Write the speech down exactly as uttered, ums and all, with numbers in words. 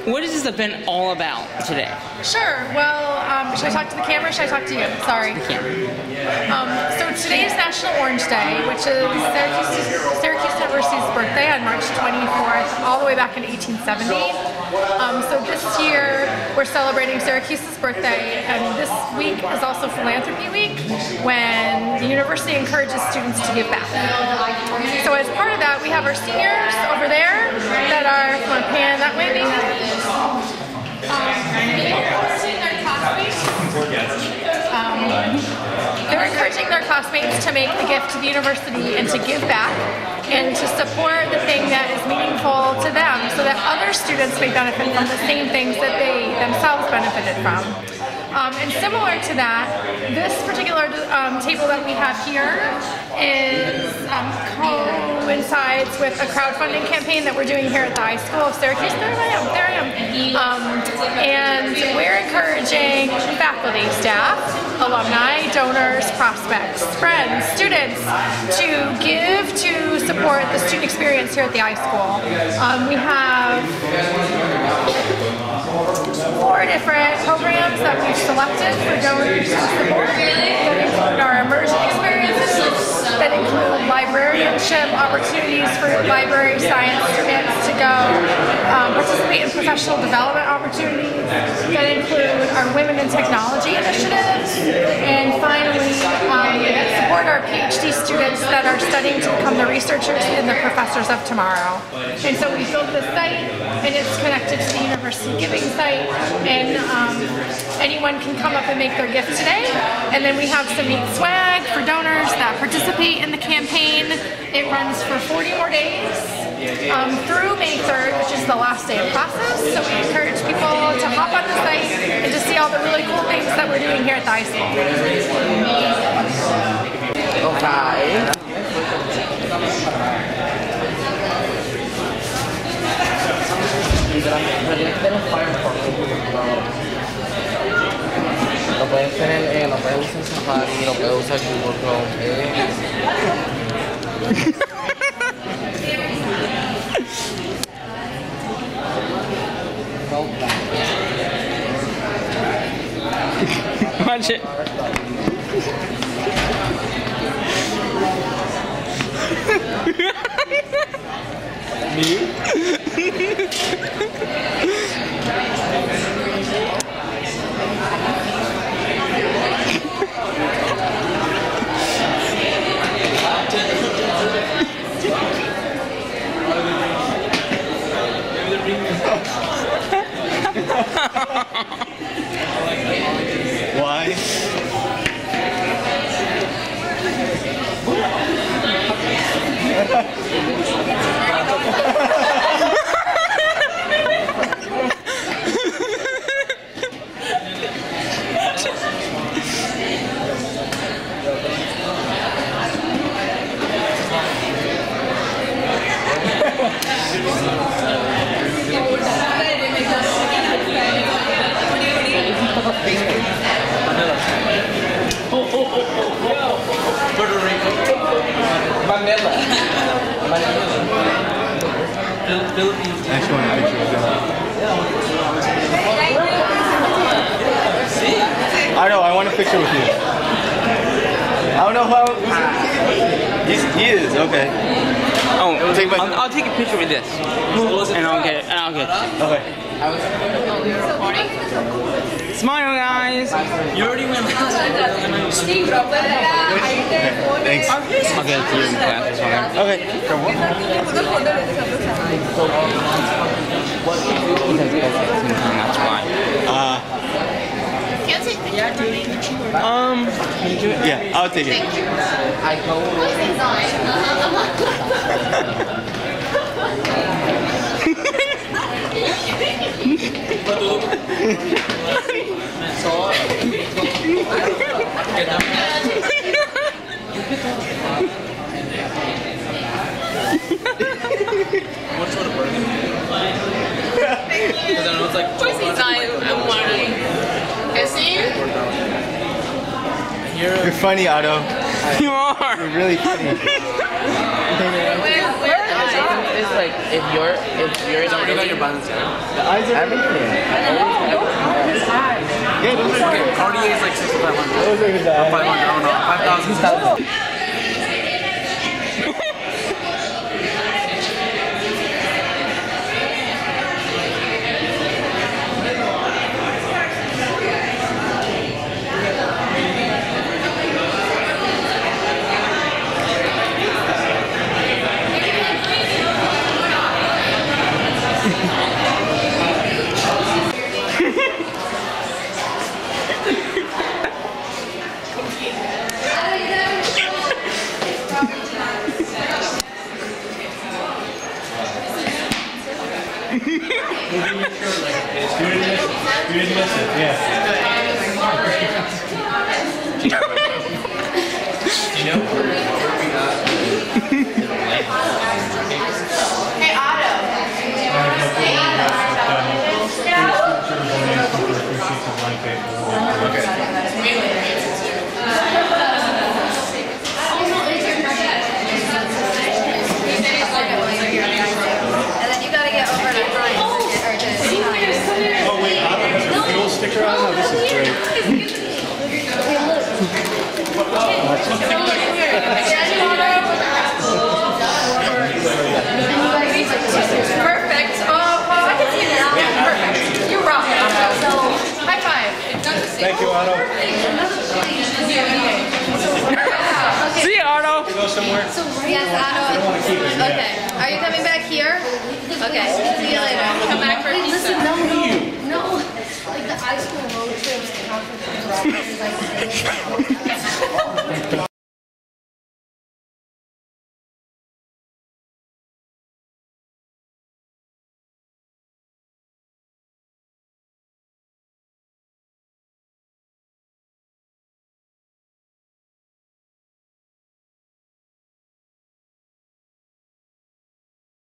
what is this event all about today? Sure. Well, um, should I talk to the camera or should I talk to you? Sorry. The camera. Um, so today is National Orange Day, which is Syracuse, Syracuse University's birthday on March twenty-fourth, all the way back in eighteen seventy. Um, so this year we're celebrating Syracuse's birthday, and this week is also Philanthropy Week, when the university encourages students to give back. So as part of that, we have our seniors over there that are, want to pan that way maybe? Um, um, they're encouraging their classmates to make a gift to the university and to give back and to support the thing that is meaningful to them so that other students may benefit from the same things that they themselves benefited from. Um, and similar to that, this particular um, table that we have here is um, coincides with a crowdfunding campaign that we're doing here at the High School of Syracuse. There I am, there I am. Um, and we're encouraging faculty, staff, alumni, donors, prospects, friends, students to give to support the student experience here at the High School. Um, we have four different programs that we've selected for donors to support that include our immersion experiences, that include librarianship opportunities for library science students to go um, participate in professional development opportunities, that include our Women in Technology initiatives, and finally um, support our PhD students that are studying to become the researchers and the professors of tomorrow. And so we built this site, and it's connected to the University Giving site, and um, anyone can come up and make their gift today. And then we have some neat swag for donors that participate in the campaign. It runs for forty more days um, through May third, which is the last day of classes. So we encourage people to hop on the site and to see all the really cool things that we're doing here at the high school. Okay. Lo puedes tener, eh, lo puedes usar Safari, lo puedes usar Google Chrome, eh. Watch it. Me? Why? Puerto Rico. Manila. Philippines. I actually want a picture of that. I know, I want a picture with you. I don't know how. He's, he is, okay. Oh, Take my- I'll, I'll take a picture with this, and I'll get it. And I'll get it. Okay. Smile, guys. You already went last Thanks. I'll get it to you in class as well. Okay. That's why. Uh, Um, yeah, I'll take it. I What sort of burger? Because I know it's like. I'm wondering. You're funny, Otto. You are. You're really funny. It's like if you're if you're What about your buttons? The eyes are everything. Yeah, those are good. Cartier is like sixty-five hundred. Those are good. five hundred, oh no, five thousand. Hey, Otto. And then you gotta get over to Brian. Or to Oh wait, I don't have a fuel sticker on. Oh, this is great. Perfect. Oh, well, I can see it now. Perfect. You rock it, Otto. High five. Thank you, Otto. See you, Otto. Go somewhere. yes, Otto. Okay. Are you coming back here? Okay. See you later. Come back for a pizza. Listen, no, no, no. Like the high school road trips, the conferences, like